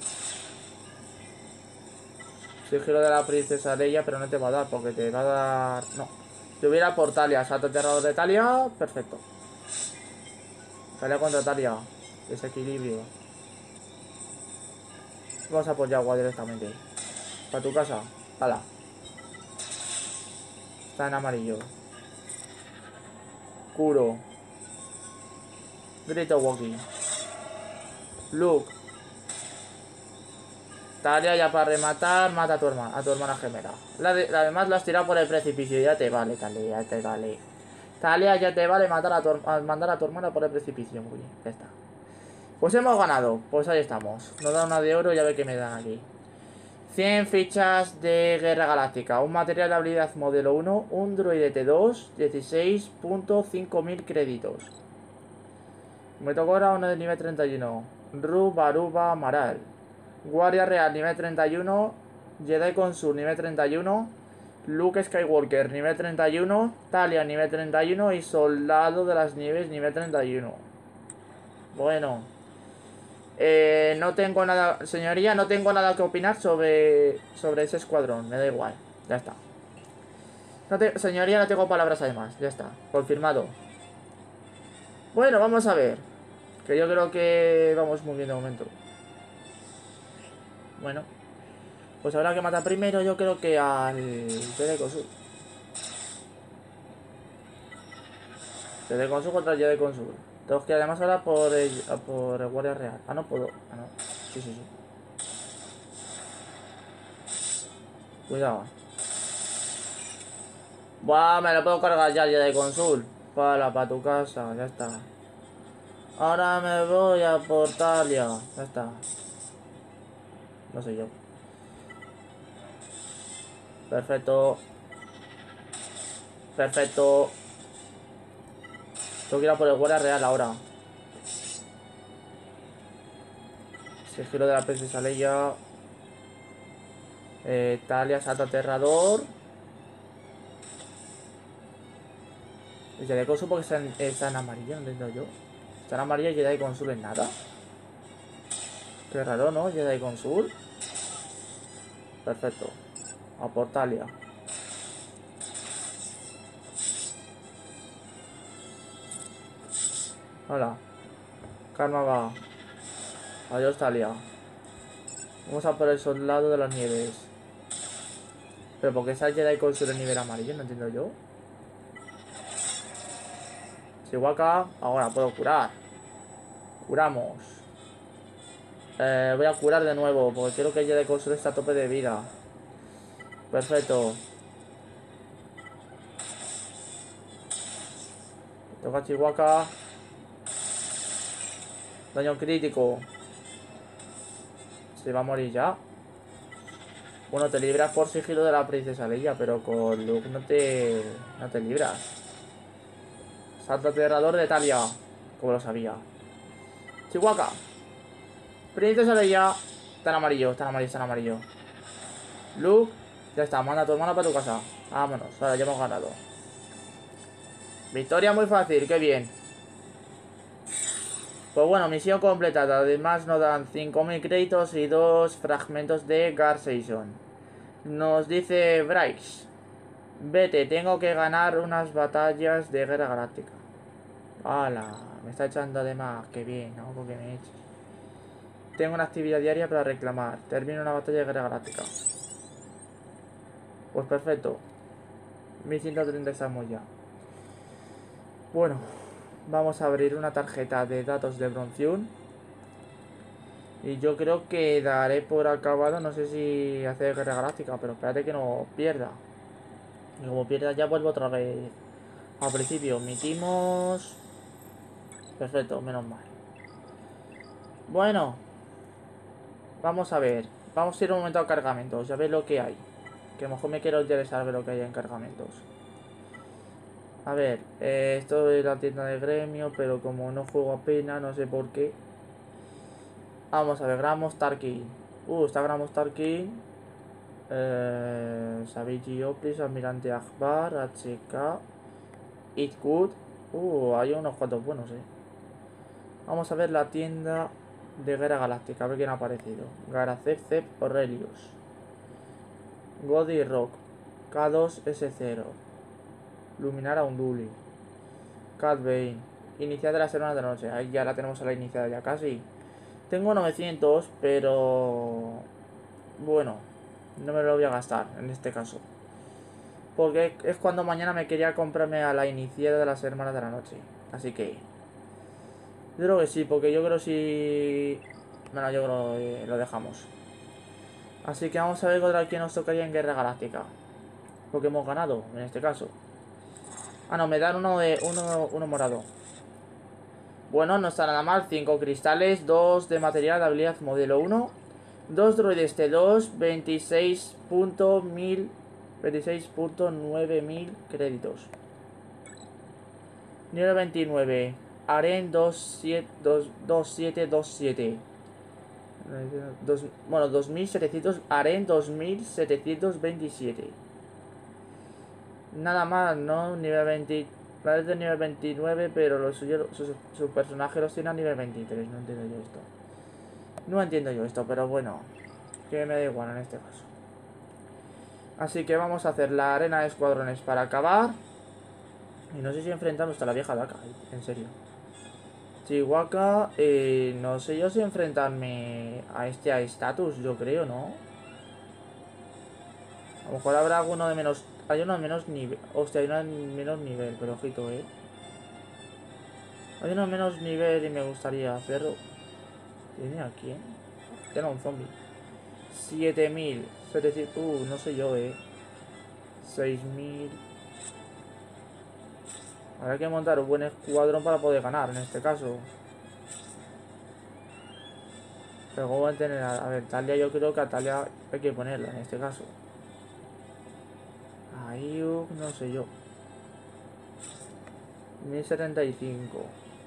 Sigilo de la princesa Leia, pero no te va a dar porque te va a dar... No. Si hubiera por Talia, salto aterrador de Talia, perfecto. Talia contra Talia. Desequilibrio. Vamos a por Jaguar directamente. Para tu casa. Hala. Está en amarillo. Kuro. Grito Wookiee. Luke. Talia ya para rematar, mata a tu hermana, a tu hermana gemela. La, de, la demás la has tirado por el precipicio. Ya te vale, Talia, ya te vale. Talia, ya te vale matar a tu, a mandar a tu hermana por el precipicio. Muy bien, ya está. Pues hemos ganado. Pues ahí estamos. Nos dan una de oro y ya ve que me dan aquí. cien fichas de Guerra Galáctica. Un material de habilidad modelo uno. Un droide T dos. dieciséis punto cinco mil créditos. Me tocó ahora uno de nivel treinta y uno. Rubaruba Maral. Guardia Real nivel treinta y uno. Jedi Consul nivel treinta y uno. Luke Skywalker nivel treinta y uno. Talia nivel treinta y uno. Y Soldado de las Nieves nivel treinta y uno. Bueno. Eh, no tengo nada... Señoría, no tengo nada que opinar sobre, sobre ese escuadrón. Me da igual. Ya está. No te, señoría, no tengo palabras además. Ya está. Confirmado. Bueno, vamos a ver. Que yo creo que vamos muy bien de momento. Bueno, pues habrá que matar primero, yo creo que al Jedi Consul. Jedi Consul contra el Jedi Consul. Tengo que además ahora por el, por el Guardia Real. Ah, no puedo. Ah, no. Sí, sí, sí. Cuidado. Buah, me lo puedo cargar ya el Jedi Consul. Para, para tu casa, ya está. Ahora me voy a por Talia. Ya está. No sé yo. Perfecto. Perfecto. Tengo que ir a por el Guardia Real ahora. Sigilo de la princesa Leia. Eh, Talia, salto aterrador. El Jedi Consul porque está en, está en amarillo, no entiendo yo. Está en amarillo y Jedi Consul en nada. Qué raro, ¿no? Jedi Consul. Perfecto. A por Talia. Hola. Karma va. Adiós, Talia. Vamos a por el soldado de las nieves. Pero ¿por qué está el Jedi Consul en nivel amarillo? No entiendo yo. Chihuahua. Ahora puedo curar. Curamos. Eh, voy a curar de nuevo porque quiero que el Jedi Consul esté a tope de vida. Perfecto. Toca Chihuahua. Daño crítico. Se va a morir ya. Bueno, te libras por sigilo de la princesa Leia, pero con Luke no te... no te libras. Salto aterrador de Talia. Como lo sabía. Chihuahua. Princesa Leia. Está en amarillo, está en amarillo, está en amarillo. Luke. Ya está, manda a tu hermano para tu casa. Vámonos, ahora ya hemos ganado. Victoria muy fácil, qué bien. Pues bueno, misión completada. Además nos dan cinco mil créditos y dos fragmentos de Garsation. Nos dice Bryce: vete, tengo que ganar unas batallas de guerra galáctica. ¡Hala! Me está echando de más. ¡Qué bien! No, porque me eches. Tengo una actividad diaria para reclamar. Termino una batalla de guerra galáctica. Pues perfecto. mil ciento treinta estamos ya. Bueno, vamos a abrir una tarjeta de datos de Bronzium. Y yo creo que daré por acabado. No sé si hacer guerra galáctica, pero espérate que no pierda. Y como pierda ya vuelvo otra vez al principio. Omitimos. Perfecto, menos mal. Bueno, vamos a ver. Vamos a ir un momento a cargamentos. Ya ver lo que hay. Que a lo mejor me quiero interesar ver lo que hay en cargamentos. A ver, eh, esto es la tienda de gremio, pero como no juego apenas, no sé por qué. Vamos a ver, Gramos Tarkin. Uh, está Gramos Tarkin. Eh, Savage Opris, Almirante Akbar, H K, It Good. Uh, hay unos cuantos buenos, eh. Vamos a ver la tienda de Guerra Galáctica, a ver quién ha aparecido. Garacep Cep Aurelius. Godi Rock. K dos S cero. Luminara Unduli. Cat Bane. Iniciada de las hermanas de la noche. Ahí ya la tenemos a la iniciada ya casi. Tengo novecientos, pero... bueno, no me lo voy a gastar en este caso. Porque es cuando mañana me quería comprarme a la iniciada de las hermanas de la noche. Así que... yo creo que sí, porque yo creo que sí... bueno, yo creo que lo dejamos. Así que vamos a ver contra quién nos tocaría en Guerra Galáctica. Porque hemos ganado, en este caso. Ah, no, me dan uno de uno, uno morado. Bueno, no está nada mal. cinco cristales, dos de material de habilidad modelo uno. dos droides T dos, veintiséis punto nueve mil créditos. Nivel veintinueve. Aren dos siete dos siete. Dos, bueno, dos mil setecientos. Aren dos mil setecientos veintisiete. Nada más, ¿no? Nivel veinte. Parece nivel veintinueve, pero lo suyo, su, su personaje los tiene a nivel veintitrés. No entiendo yo esto. No entiendo yo esto, pero bueno. Que me da igual en este caso. Así que vamos a hacer la arena de escuadrones para acabar. Y no sé si enfrentamos a la vieja Daka, en serio. Chihuahua, eh, no sé yo si enfrentarme a este a Status, yo creo, ¿no? A lo mejor habrá alguno de menos... hay uno de menos nivel... hostia, hay uno de menos nivel, pero ojito, ¿eh? Hay uno de menos nivel y me gustaría hacerlo. ¿Tiene a quién? Tiene a un zombie. siete mil. Uh, no sé yo, ¿eh? seis mil. Habrá que montar un buen escuadrón para poder ganar, en este caso. Pero ¿cómo van a tener a, a ver, Talia? Yo creo que a Talia hay que ponerla, en este caso. Ahí, no sé yo. mil setenta y cinco.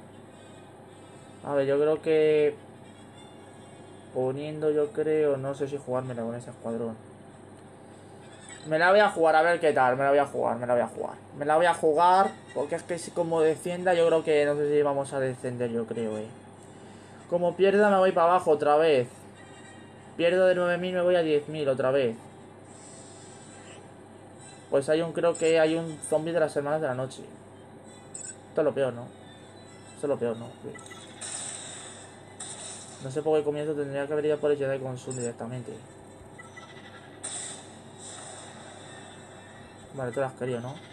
A ver, yo creo que... poniendo, yo creo... no sé si jugármela con ese escuadrón. Me la voy a jugar, a ver qué tal. Me la voy a jugar, me la voy a jugar. Me la voy a jugar, porque es que si como defienda, yo creo que no sé si vamos a descender, yo creo, eh. Como pierda, me voy para abajo otra vez. Pierdo de nueve mil, me voy a diez mil otra vez. Pues hay un, creo que hay un zombie de las hermanas de la noche. Esto es lo peor, ¿no? Esto es lo peor, ¿no? No sé por qué comienzo, tendría que haber ido por el Jedi Consume directamente. Vale, tú lo has querido, ¿no?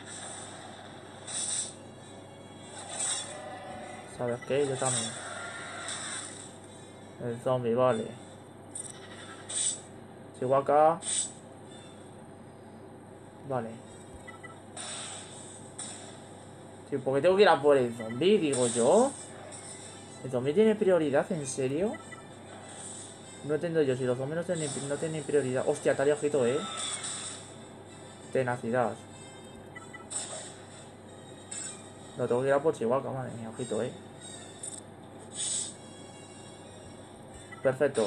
¿Sabes qué? Yo también. El zombie, vale. Chihuahua. Vale. Sí, ¿por qué tengo que ir a por el zombie? Digo yo. ¿El zombie tiene prioridad? ¿En serio? No entiendo yo. Si los zombies no tienen, no tienen prioridad. Hostia, tal y ojito, eh. Tenacidad. Lo tengo que ir a por Chihuahua, madre mía, ojito, eh. Perfecto.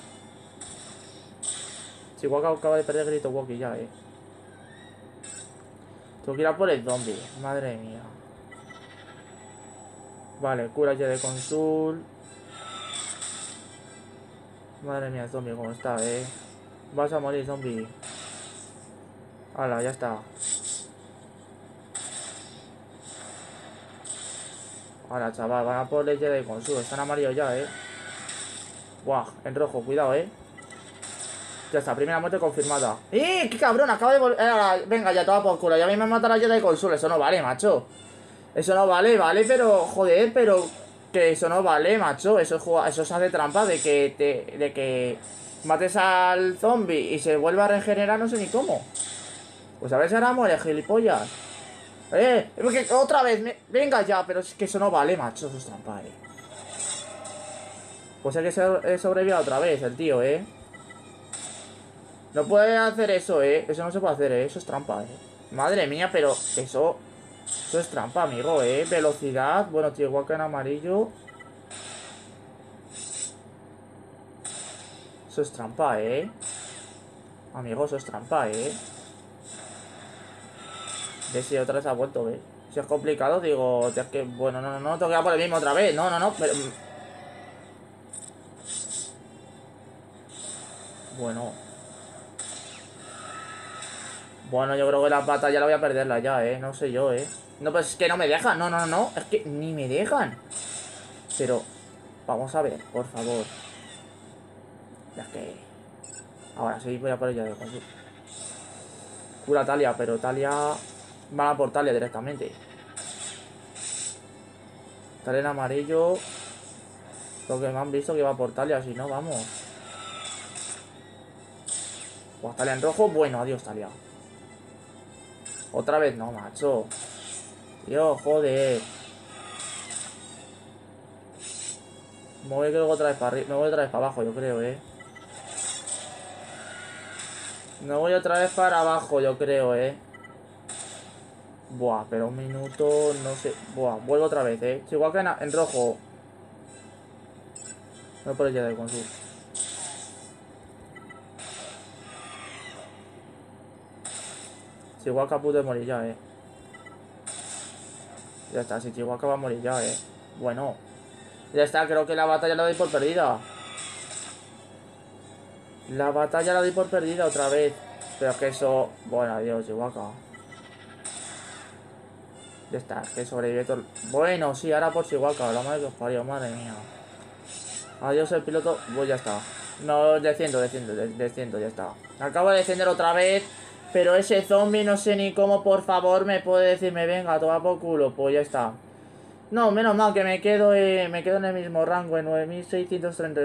Chihuahua acaba de perder grito walkie ya, eh. Tengo que ir a por el zombie. Madre mía. Vale, cura ya de consul. Madre mía, el zombie, ¿cómo está, eh? Vas a morir, zombie. Hala, ya está. Ahora, chaval, van a por leche de consumo. Están amarillos ya, eh. Buah, en rojo, cuidado, eh. Ya está, primera muerte confirmada. ¡Eh! ¡Qué cabrón! Acaba de volver. Eh, venga, ya toma por culo. Ya a mí me matará ya de consuelo. Eso no vale, macho. Eso no vale, vale, pero. Joder, pero. Que eso no vale, macho. Eso es, eso se hace trampa de que te. De que mates al zombie y se vuelva a regenerar, no sé ni cómo. Pues a ver si ahora muere, gilipollas. Eh, que otra vez. Me... Venga ya, pero es que eso no vale, macho. Eso es trampa, eh. Pues es que se sobrevivido otra vez el tío, eh. No puede hacer eso, eh. Eso no se puede hacer, eh. Eso es trampa, eh. Madre mía, pero eso... Eso es trampa, amigo, eh. Velocidad. Bueno, tío, igual que en amarillo. Eso es trampa, eh. Amigo, eso es trampa, eh. Ve si otra vez ha vuelto, eh. Si es complicado, digo... Es que, bueno, no, no, no. Tengo que ir por el mismo otra vez. No, no, no. Pero... Bueno. Bueno, yo creo que la batalla la voy a perderla ya, eh. No sé yo, eh. No, pues es que no me dejan. No, no, no, no. Es que ni me dejan. Pero... Vamos a ver, por favor. Ya es que... Ahora sí, voy a por ella de consumo. Cura Talia, pero Talia... Van a por Talia directamente. Talia en amarillo. Lo que me han visto que va por Talia, si no, vamos. Pues Talia en rojo, bueno, adiós Talia. Otra vez no, macho. Tío, joder. Me voy creo que otra vez para arriba. Me voy otra vez para abajo, yo creo, eh. Me voy otra vez para abajo, yo creo, eh. Buah, pero un minuto, no sé. Buah, vuelvo otra vez, eh. Si igual que en, en rojo. No puedo llegar con su. Chihuahua puede morir ya, eh. Ya está, si Chihuahua va a morir ya, eh. Bueno. Ya está, creo que la batalla la doy por perdida. La batalla la doy por perdida otra vez. Pero es que eso... Bueno, adiós, Chihuahua. Ya está, es que sobrevive todo... Bueno, sí, ahora por Chihuahua. La madre que os parió, madre mía. Adiós el piloto. Pues ya está. No, desciendo, desciendo, desciendo, ya está. Acabo de descender otra vez. Pero ese zombie no sé ni cómo, por favor, me puede decirme, venga, toma por culo. Pues ya está. No, menos mal que me quedo, eh, me quedo en el mismo rango, en nueve mil seiscientos treinta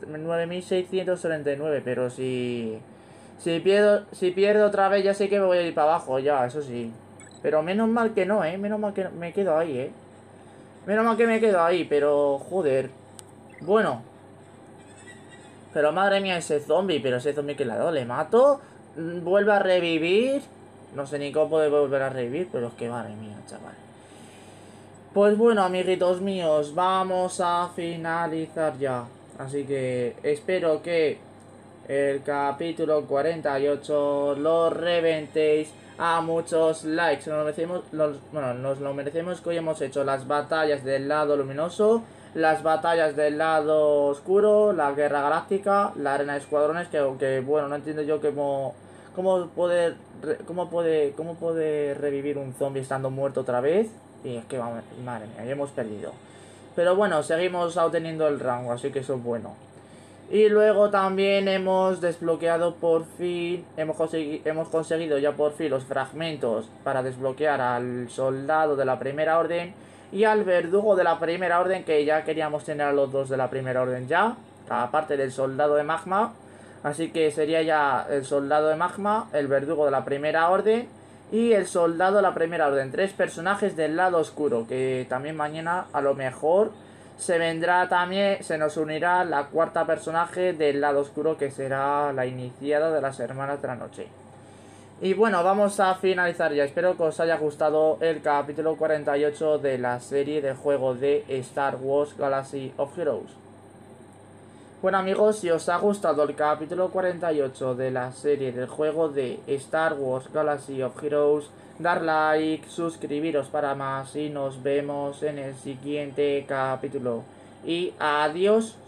y nueve, pero si... Si pierdo, si pierdo otra vez ya sé que me voy a ir para abajo, ya, eso sí. Pero menos mal que no, eh, menos mal que me quedo ahí, eh. Menos mal que me quedo ahí, pero joder. Bueno. Pero madre mía, ese zombie, pero ese zombie que le ha dado, le mato. Vuelve a revivir. No sé ni cómo puede volver a revivir, pero es que madre mía, chaval. Pues bueno, amiguitos míos, vamos a finalizar ya. Así que espero que el capítulo cuarenta y ocho lo reventéis a muchos likes. Nos merecemos, los, bueno, nos lo merecemos que hoy hemos hecho las batallas del lado luminoso, las batallas del lado oscuro, la guerra galáctica, la arena de escuadrones, que aunque bueno, no entiendo yo cómo, cómo puede, cómo puede, cómo puede revivir un zombie estando muerto otra vez. Y es que, vamos, madre mía, ya hemos perdido. Pero bueno, seguimos obteniendo el rango, así que eso es bueno. Y luego también hemos desbloqueado por fin, hemos, consegui hemos conseguido ya por fin los fragmentos para desbloquear al soldado de la primera orden y al verdugo de la primera orden, que ya queríamos tener a los dos de la primera orden ya, aparte del soldado de magma. Así que sería ya el soldado de magma, el verdugo de la primera orden y el soldado de la primera orden. Tres personajes del lado oscuro, que también mañana a lo mejor se vendrá también, se nos unirá la cuarta personaje del lado oscuro, que será la iniciada de las hermanas de la noche. Y bueno, vamos a finalizar ya. Espero que os haya gustado el capítulo cuarenta y ocho de la serie de juego de Star Wars Galaxy of Heroes. Bueno amigos, si os ha gustado el capítulo cuarenta y ocho de la serie del juego de Star Wars Galaxy of Heroes, dar like, suscribiros para más y nos vemos en el siguiente capítulo. Y adiós.